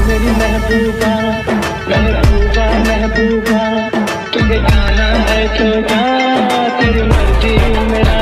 मेरी महबूबा महबूबा महबूबा, तुझे जाना है तो जा, तेरी मर्जी मेरा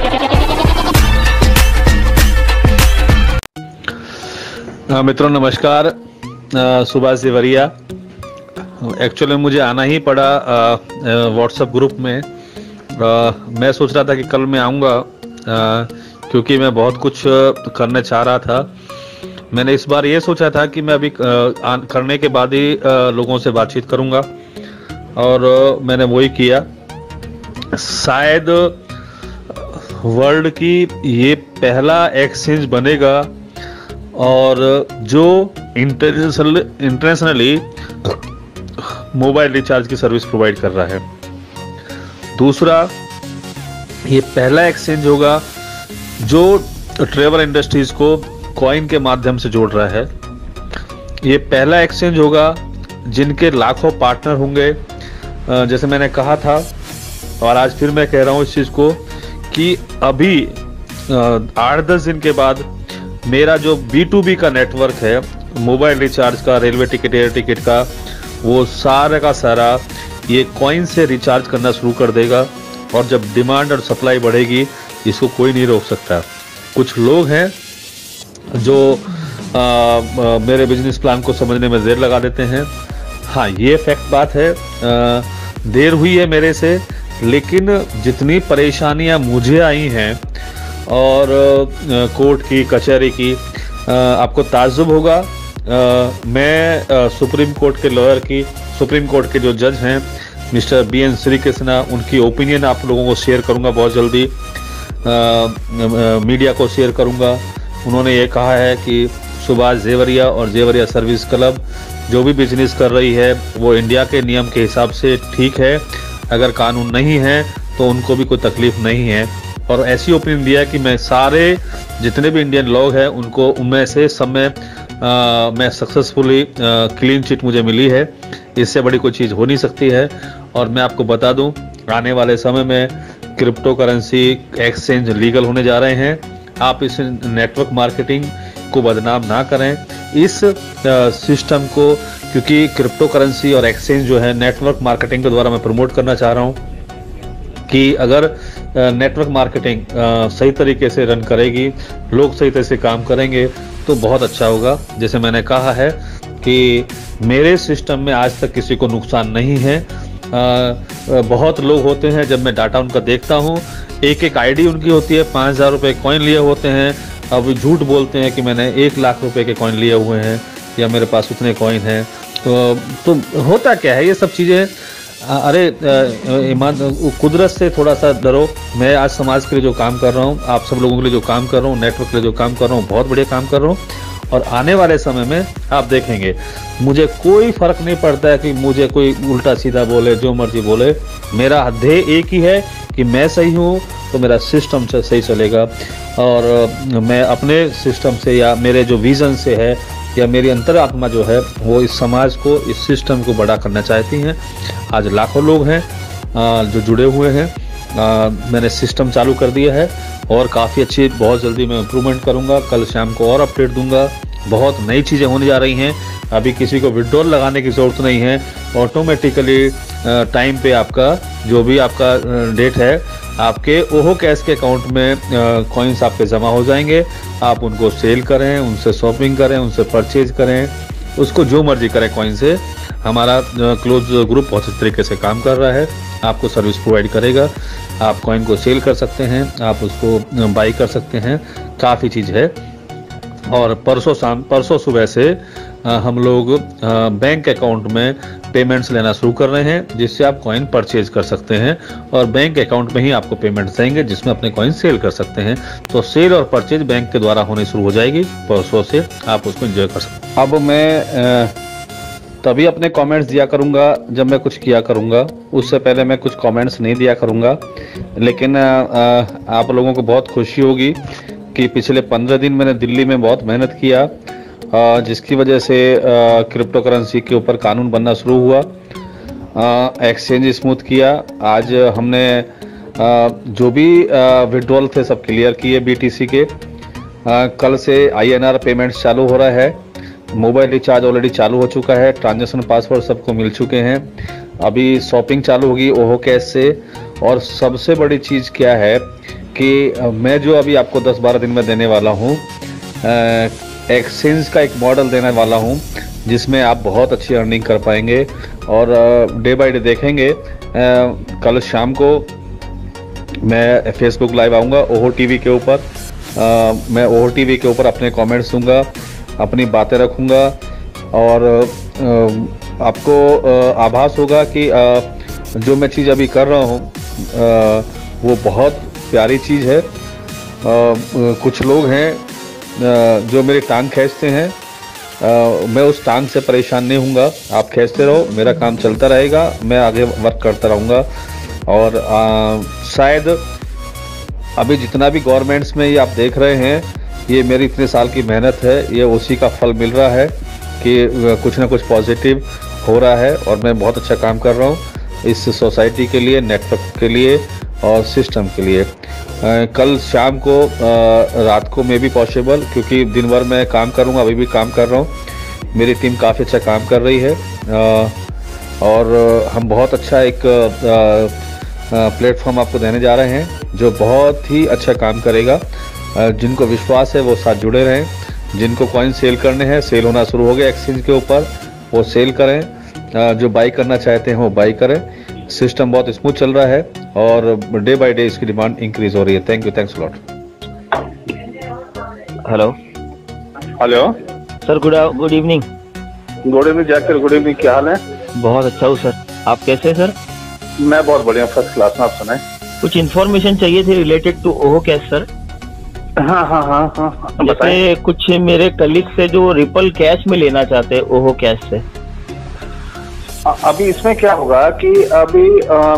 क्या। मित्रों नमस्कार। सुभाष जेवरिया। एक्चुअली मुझे आना ही पड़ा व्हाट्सएप ग्रुप में। मैं सोच रहा था कि कल मैं आऊँगा क्योंकि मैं बहुत कुछ करने चाह रहा था। मैंने इस बार ये सोचा था कि मैं अभी करने के बाद ही लोगों से बातचीत करूँगा और मैंने वही किया। शायद वर्ल्ड की ये पहला एक्सचेंज बनेगा और जो इंटरनेशनली मोबाइल रिचार्ज की सर्विस प्रोवाइड कर रहा है। दूसरा, ये पहला एक्सचेंज होगा जो ट्रैवल इंडस्ट्रीज को कॉइन के माध्यम से जोड़ रहा है। ये पहला एक्सचेंज होगा जिनके लाखों पार्टनर होंगे। जैसे मैंने कहा था और आज फिर मैं कह रहा हूँ इस चीज़ को कि अभी 8-10 दिन के बाद मेरा जो B2B का नेटवर्क है, मोबाइल रिचार्ज का, रेलवे टिकट, एयर टिकट का, वो सारा का सारा ये कॉइन से रिचार्ज करना शुरू कर देगा। और जब डिमांड और सप्लाई बढ़ेगी इसको कोई नहीं रोक सकता। कुछ लोग हैं जो मेरे बिजनेस प्लान को समझने में देर लगा देते हैं। हाँ, ये फैक्ट बात है, देर हुई है मेरे से, लेकिन जितनी परेशानियां मुझे आई हैं और कोर्ट की, कचहरी की, आपको ताज्जुब होगा। मैं सुप्रीम कोर्ट के लॉयर की, सुप्रीम कोर्ट के जो जज हैं मिस्टर BN श्रीकृष्णा, उनकी ओपिनियन आप लोगों को शेयर करूंगा बहुत जल्दी, मीडिया को शेयर करूंगा। उन्होंने ये कहा है कि सुभाष जेवरिया और जेवरिया सर्विस क्लब जो भी बिजनेस कर रही है वो इंडिया के नियम के हिसाब से ठीक है। अगर कानून नहीं है तो उनको भी कोई तकलीफ नहीं है। और ऐसी ओपिनियन दिया है कि मैं सारे जितने भी इंडियन लोग हैं उनको, उनमें से सब में मैं सक्सेसफुली क्लीन चिट मुझे मिली है। इससे बड़ी कोई चीज़ हो नहीं सकती है। और मैं आपको बता दूं, आने वाले समय में क्रिप्टो करेंसी एक्सचेंज लीगल होने जा रहे हैं। आप इस नेटवर्क मार्केटिंग को बदनाम ना करें, इस सिस्टम को, क्योंकि क्रिप्टो करेंसी और एक्सचेंज जो है नेटवर्क मार्केटिंग के द्वारा मैं प्रमोट करना चाह रहा हूँ कि अगर नेटवर्क मार्केटिंग सही तरीके से रन करेगी, लोग सही तरह से काम करेंगे तो बहुत अच्छा होगा। जैसे मैंने कहा है कि मेरे सिस्टम में आज तक किसी को नुकसान नहीं है। बहुत लोग होते हैं, जब मैं डाटा उनका देखता हूँ, एक आईडी उनकी होती है, 5000 रुपये कॉइन लिए होते हैं। अब झूठ बोलते हैं कि मैंने 1 लाख रुपए के कॉइन लिए हुए हैं या मेरे पास उतने कॉइन हैं। तो होता क्या है ये सब चीज़ें? अरे कुदरत से थोड़ा सा डरो। मैं आज समाज के लिए जो काम कर रहा हूँ, आप सब लोगों के लिए जो काम कर रहा हूँ, नेटवर्क के लिए जो काम कर रहा हूँ, बहुत बढ़िया काम कर रहा हूँ। और आने वाले समय में आप देखेंगे, मुझे कोई फर्क नहीं पड़ता है कि मुझे कोई उल्टा सीधा बोले, जो मर्जी बोले। मेरा ध्येय एक ही है कि मैं सही हूँ तो मेरा सिस्टम सही चलेगा। और मैं अपने सिस्टम से या मेरे जो विज़न से है या मेरी अंतरात्मा जो है वो इस समाज को, इस सिस्टम को बड़ा करना चाहती हैं। आज लाखों लोग हैं जो जुड़े हुए हैं। मैंने सिस्टम चालू कर दिया है और काफ़ी अच्छी, बहुत जल्दी मैं इम्प्रूवमेंट करूंगा। कल शाम को और अपडेट दूंगा। बहुत नई चीज़ें होने जा रही हैं। अभी किसी को विड्रॉल लगाने की ज़रूरत नहीं है। ऑटोमेटिकली टाइम पे आपका जो भी आपका डेट है, आपके ओहो कैश के अकाउंट में कॉइन्स आपके जमा हो जाएंगे। आप उनको सेल करें, उनसे शॉपिंग करें, उनसे परचेज करें, उसको जो मर्जी करें कॉइन से। हमारा क्लोज ग्रुप बहुत अच्छे तरीके से काम कर रहा है, आपको सर्विस प्रोवाइड करेगा। आप कॉइन को सेल कर सकते हैं, आप उसको बाई कर सकते हैं, काफ़ी चीज़ है। और परसों सुबह से हम लोग बैंक अकाउंट में पेमेंट्स लेना शुरू कर रहे हैं, जिससे आप कॉइन परचेज कर सकते हैं और बैंक अकाउंट में ही आपको पेमेंट्स देंगे, जिसमें अपने कॉइन सेल कर सकते हैं। तो सेल और परचेज बैंक के द्वारा होनी शुरू हो जाएगी। परसों से आप उसको एंजॉय कर सकते हैं। अब मैं तभी अपने कमेंट्स दिया करूंगा जब मैं कुछ किया करूंगा, उससे पहले मैं कुछ कमेंट्स नहीं दिया करूंगा। लेकिन आप लोगों को बहुत खुशी होगी कि पिछले 15 दिन मैंने दिल्ली में बहुत मेहनत किया, जिसकी वजह से क्रिप्टो करेंसी के ऊपर कानून बनना शुरू हुआ। एक्सचेंज स्मूथ किया। आज हमने जो भी विड्रॉल थे सब क्लियर किए BTC के। कल से INR पेमेंट्स चालू हो रहा है। मोबाइल रिचार्ज ऑलरेडी चालू हो चुका है, ट्रांजैक्शन पासवर्ड सबको मिल चुके हैं। अभी शॉपिंग चालू होगी ओहो कैश से। और सबसे बड़ी चीज़ क्या है कि मैं जो अभी आपको 10-12 दिन में देने वाला हूँ, एक्सचेंज का एक मॉडल देने वाला हूँ जिसमें आप बहुत अच्छी अर्निंग कर पाएंगे। और डे बाय डे देखेंगे। कल शाम को मैं फेसबुक लाइव आऊँगा ओहो टीवी के ऊपर। मैं ओहो टीवी के ऊपर अपने कमेंट्स दूंगा, अपनी बातें रखूँगा और आपको आभास होगा कि जो मैं चीज़ अभी कर रहा हूँ वो बहुत प्यारी चीज़ है। कुछ लोग हैं जो मेरी टांग खींचते हैं, मैं उस टांग से परेशान नहीं हूँगा। आप खींचते रहो, मेरा काम चलता रहेगा, मैं आगे वर्क करता रहूँगा। और शायद अभी जितना भी गवर्नमेंट्स में ये आप देख रहे हैं, ये मेरी इतने साल की मेहनत है, ये उसी का फल मिल रहा है कि कुछ ना कुछ पॉजिटिव हो रहा है। और मैं बहुत अच्छा काम कर रहा हूँ इस सोसाइटी के लिए, नेटवर्क के लिए और सिस्टम के लिए। कल शाम को रात को में भी पॉसिबल, क्योंकि दिन भर मैं काम करूँगा, अभी भी काम कर रहा हूँ। मेरी टीम काफ़ी अच्छा काम कर रही है और हम बहुत अच्छा एक प्लेटफॉर्म आपको देने जा रहे हैं जो बहुत ही अच्छा काम करेगा। जिनको विश्वास है वो साथ जुड़े रहें। जिनको कॉइन सेल करने हैं, सेल होना शुरू हो गया एक्सचेंज के ऊपर, वो सेल करें। जो बाई करना चाहते हैं वो बाई करें। सिस्टम बहुत स्मूथ चल रहा है और डे बाय डे इसकी डिमांड इंक्रीज हो रही है। Thank you, thanks lot. Hello hello sir, good evening. Good evening Zakir, good evening. क्या हाल है? बहुत अच्छा हूँ सर, आप कैसे हैं सर? मैं बहुत बढ़िया, फर्स्ट क्लास में। आप सुनाए? कुछ इन्फॉर्मेशन चाहिए थी रिलेटेड टू ओहो कैश सर। हाँ जैसे कुछ मेरे कलीग से जो रिपल कैश में लेना चाहते हैं ओहो कैश से। अभी इसमें क्या होगा कि अभी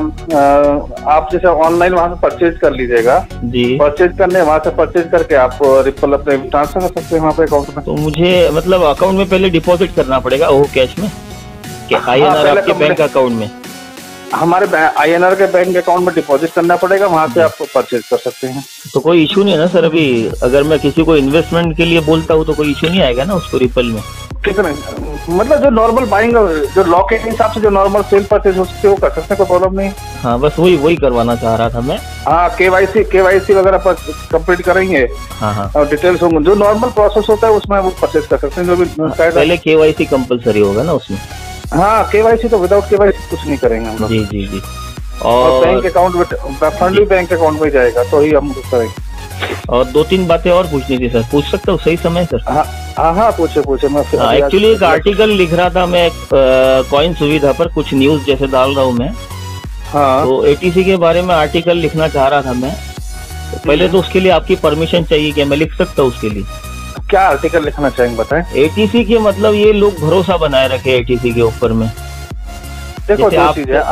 आप जैसे ऑनलाइन वहाँ से परचेज कर लीजिएगा जी। परचेज करने वहाँ से परचेज करके आप रिपल अपने ट्रांसफर कर सकते हैं वहाँ पे अकाउंट में। तो मुझे मतलब अकाउंट में पहले डिपॉजिट करना पड़ेगा ओहो कैश में, INR आपके बैंक अकाउंट में? हमारे INR के बैंक अकाउंट में डिपॉजिट करना पड़ेगा, वहाँ से आप परचेज कर सकते हैं। तो कोई इशू नहीं है ना सर? अभी अगर मैं किसी को इन्वेस्टमेंट के लिए बोलता हूँ तो कोई इशू नहीं आएगा ना उसको रिपल में? कितने मतलब जो नॉर्मल बाइंग, जो लॉ के हिसाब से जो नॉर्मल सेल परचेज उससे वो कर सकते हैं, कोई प्रॉब्लम नहीं। हाँ, बस वही करवाना चाह रहा था मैं। हाँ, KYC वगैरह पर कंप्लीट करेंगे। हाँ और डिटेल्स होंगे, जो नॉर्मल प्रोसेस होता है उसमें वो परचेज कर सकते हैं। जो भी पहले KYC कंपलसरी होगा ना उसमें? हाँ, KYC तो विदाउट KYC कुछ नहीं करेंगे हम लोग। जी। और बैंक अकाउंट में फंड भी बैंक अकाउंट में जाएगा तो ही हम करेंगे। और 2-3 बातें और पूछनी थी सर, पूछ सकता हूँ सही समय सर? हाँ पूछे मैं। एक्चुअली एक आर्टिकल लिख रहा था मैं कॉइन सुविधा पर, कुछ न्यूज जैसे डाल रहा हूँ मैं। हाँ, तो ATC के बारे में आर्टिकल लिखना चाह रहा था मैं। तो पहले तो उसके लिए आपकी परमिशन चाहिए, क्या मैं लिख सकता हूँ उसके लिए? क्या आर्टिकल लिखना चाहेंगे बताएं? ATC के मतलब ये लोग भरोसा बनाए रखे ATC के ऊपर में। देखो दो चीज है।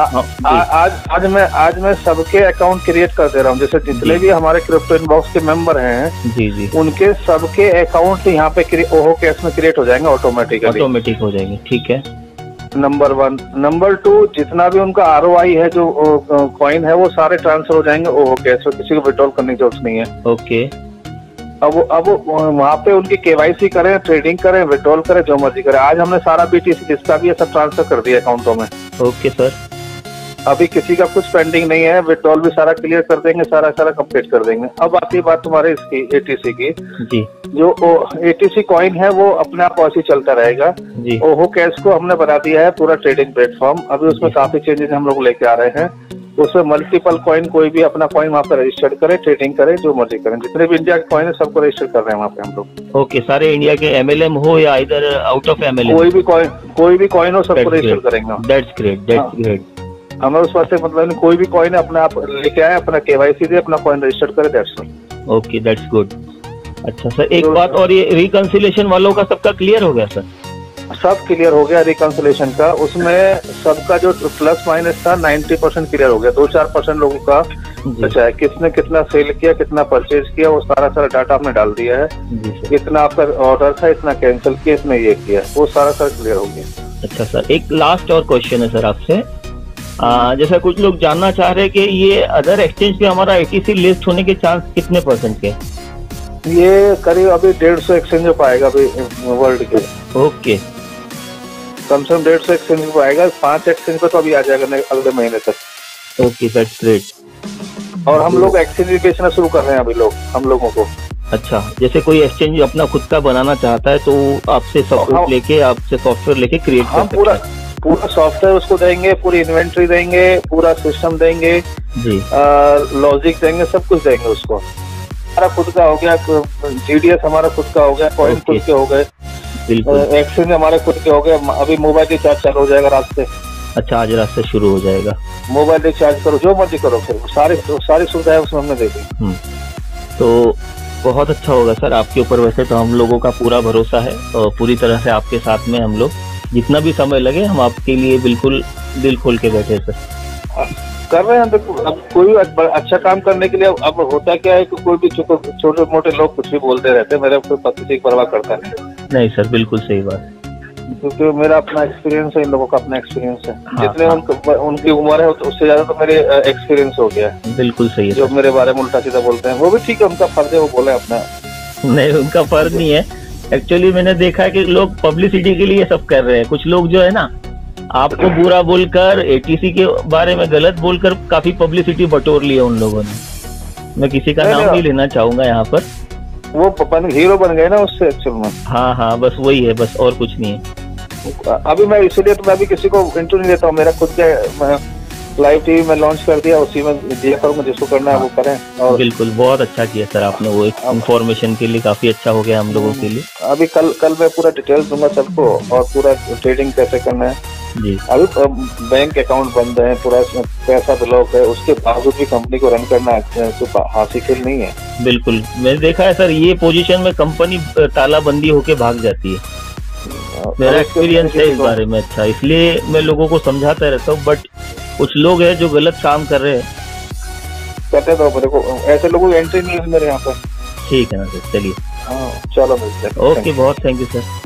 आज मैं सबके अकाउंट क्रिएट कर दे रहा हूँ। जैसे जितने भी हमारे क्रिप्टो इनबॉक्स के मेंबर हैं जी, उनके सबके अकाउंट यहाँ पे ओहो कैश में क्रिएट हो जाएंगे ऑटोमेटिक हो जाएंगे। ठीक है, नंबर 1। नंबर 2, जितना भी उनका ROI है जो कॉइन है वो सारे ट्रांसफर हो जाएंगे ओहो कैश में, किसी को विड्रॉल करने की जरूरत नहीं है। ओके। अब वहाँ पे उनकी KYC करें, ट्रेडिंग करें, विड्रॉल करें, जो मर्जी करें। आज हमने सारा BTC जिसका भी है सब ट्रांसफर कर दिया अकाउंटों में। Okay sir. अभी किसी का कुछ पेंडिंग नहीं है, विड्रॉल भी सारा क्लियर कर देंगे, सारा कंप्लीट कर देंगे। अब आती है बात तुम्हारे इसकी ATC की जी। जो ATC कॉइन है वो अपने आप ऐसे चलता रहेगा जी। ओहो कैश को हमने बना दिया है पूरा ट्रेडिंग प्लेटफॉर्म। अभी उसमें काफी चेंजेस हम लोग लेके आ रहे हैं। उसमें मल्टीपल कॉइन, कोई भी अपना कॉइन वहाँ पे रजिस्टर्ड करे, ट्रेडिंग करे, जो मर्जी करें। जितने भी इंडिया के कॉइन है सबको रजिस्टर कर रहे हैं वहाँ पे हम लोग। ओके, सारे इंडिया के MLM हो या इधर आउट ऑफ MLM, कोई भी कॉइन हो सबको रजिस्टर करेंगे। That's great. हमें उस बात से मतलब नहीं, कोई भी कॉइन है अपने आप लेके आए, अपना KYC दे, अपना कॉइन रजिस्टर करे, that's all. Okay, that's good. अच्छा सर, एक बात और, ये रिकंसिलेशन वालों का सबका क्लियर हो गया सर? सब क्लियर हो गया रिकंसिलेशन का। उसमें सबका जो प्लस माइनस था 90% क्लियर हो गया। 2-4% लोगों का बचा है। किसने कितना सेल किया, कितना परचेज किया, वो सारा डाटा हमने डाल दिया है। कितना आपका ऑर्डर था, इतना कैंसिल किया, इतना ये किया, वो सारा क्लियर हो गया। अच्छा सर, एक लास्ट और क्वेश्चन है सर आपसे। जैसा कुछ लोग जानना चाह रहे हैं कि ये अदर एक्सचेंज पे हमारा ATC लिस्ट होने के चांस कितने % के? ये करीब अभी 150 एक्सचेंज पाएगा अभी वर्ल्ड के। ओके, कम से कम 150 एक्सचेंज पे आएगा, 5 एक्सचेंज पे तो अभी आ जाएगा अगले महीने तक। Okay, that's great. और हम लोग एक्सचेंज भी बेचना शुरू कर रहे हैं अभी हम लोगों को। अच्छा, जैसे कोई एक्सचेंज अपना खुद का बनाना चाहता है तो आपसे सपोर्ट लेके, आपसे सॉफ्टवेयर लेके क्रिएट कर सकते हैं। पूरा सॉफ्टवेयर उसको देंगे, पूरी इन्वेंट्री देंगे, पूरा सिस्टम देंगे जी, लॉजिक देंगे, सब कुछ देंगे उसको। हमारा खुद का हो गया, GDS हमारा खुद का हो गया, कॉइन खुद के हो गए, एक्सचेंज हमारे खुद के हो गए। अभी मोबाइल रिचार्ज चालू हो जाएगा रात से। अच्छा, आज रात से शुरू हो जाएगा। मोबाइल रिचार्ज करो, जो मर्जी करो, फिर सारी सुविधाएं उसमें हमने दे दी। तो बहुत अच्छा होगा सर आपके ऊपर। वैसे तो हम लोगों का पूरा भरोसा है और पूरी तरह से आपके साथ में हम लोग जितना भी समय लगे हम आपके लिए बिल्कुल दिल खोल के बैठे सर। कर रहे हैं। देखो, अब कोई अच्छा काम करने के लिए अब होता क्या है कि कोई भी छोटे मोटे लोग कुछ भी बोलते रहते हैं, मेरे कोई पति की परवाह करता नहीं सर, बिल्कुल सही बात, क्योंकि मेरा अपना एक्सपीरियंस है, इन लोगों का अपना एक्सपीरियंस है। हाँ, जितने उनकी उम्र है उससे ज्यादा तो मेरे एक्सपीरियंस हो गया है। बिल्कुल सही है। जो मेरे बारे में उल्टा सीधा बोलते हैं वो भी ठीक है, उनका फर्ज है, वो बोले अपना। नहीं, उनका फर्ज नहीं है। एक्चुअली मैंने देखा है कि लोग पब्लिसिटी के लिए सब कर रहे हैं। कुछ लोग जो है ना, आपको बुरा बोलकर, ATC के बारे में गलत बोलकर काफी पब्लिसिटी बटोर ली है उन लोगों ने। मैं किसी का नाम नहीं लेना चाहूंगा यहाँ पर। वो हीरो बन गए ना उससे एक्चुअल में। हाँ, बस वही है, बस और कुछ नहीं है। अभी मैं इसीलिए तो मैं अभी किसी को इंटरव्यू नहीं देता हूँ। मेरा खुद का लाइव टीवी में लॉन्च कर दिया, उसी में दिया करूँगा, जिसको करना है वो करें। और बिल्कुल, बहुत अच्छा किया सर आपने। वो एक इन्फॉर्मेशन के लिए काफी अच्छा हो गया हम लोगों के लिए। अभी कल मैं पूरा डिटेल्स दूंगा सबको, और पूरा ट्रेडिंग कैसे करना है जी। अभी बैंक अकाउंट बंद है, पूरा पैसा ब्लॉक है, उसके बावजूद भी कंपनी को रन करना तो हाथी खेल नहीं है। बिल्कुल, मैंने देखा है सर, ये पोजीशन में कंपनी तालाबंदी होके भाग जाती है। मेरा एक्सपीरियंस है इस बारे में अच्छा, इसलिए मैं लोगों को समझाता रहता हूँ। बट कुछ लोग हैं जो गलत काम कर रहे हैं। करते तो मेरे को ऐसे लोगों की एंट्री नहीं है मेरे यहाँ पर। ठीक है ना सर, चलिए। चलो मिलते हैं। ओके, बहुत थैंक यू सर।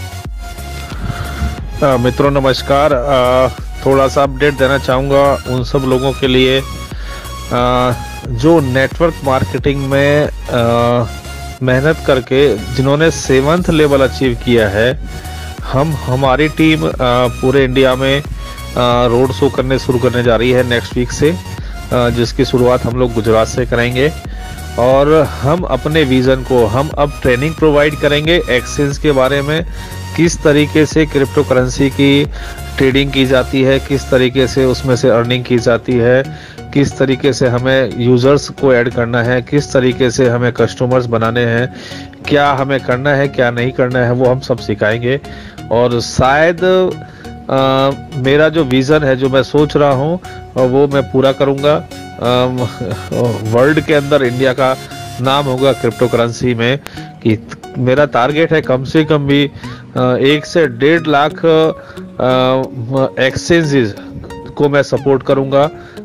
मित्रों नमस्कार। थोड़ा सा अपडेट देना चाहूँगा उन सब लोगों के लिए जो नेटवर्क मार्केटिंग में मेहनत करके जिन्होंने 7th लेवल अचीव किया है। हमारी टीम पूरे इंडिया में रोड शो करने शुरू करने जा रही है नेक्स्ट वीक से, जिसकी शुरुआत हम लोग गुजरात से करेंगे। और हम अपने विजन को अब ट्रेनिंग प्रोवाइड करेंगे एक्सचेंज के बारे में, किस तरीके से क्रिप्टो करेंसी की ट्रेडिंग की जाती है, किस तरीके से उसमें से अर्निंग की जाती है, किस तरीके से हमें यूजर्स को ऐड करना है, किस तरीके से हमें कस्टमर्स बनाने हैं, क्या हमें करना है क्या नहीं करना है, वो हम सब सिखाएंगे। और शायद मेरा जो विज़न है, जो मैं सोच रहा हूँ, वो मैं पूरा करूँगा। वर्ल्ड के अंदर इंडिया का नाम होगा क्रिप्टो करेंसी में। कि मेरा टारगेट है कम से कम भी 1 से 1.5 लाख एक्सचेंजेस को मैं सपोर्ट करूँगा।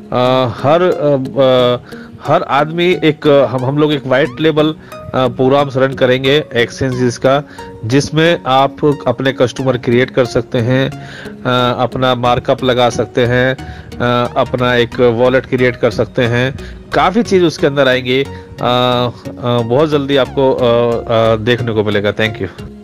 हर आदमी हम लोग एक वाइट लेवल प्रोग्राम रन करेंगे एक्सचेंजेस का, जिसमें आप अपने कस्टमर क्रिएट कर सकते हैं, अपना मार्कअप लगा सकते हैं, अपना एक वॉलेट क्रिएट कर सकते हैं। काफ़ी चीज़ उसके अंदर आएंगी। बहुत जल्दी आपको देखने को मिलेगा। Thank you.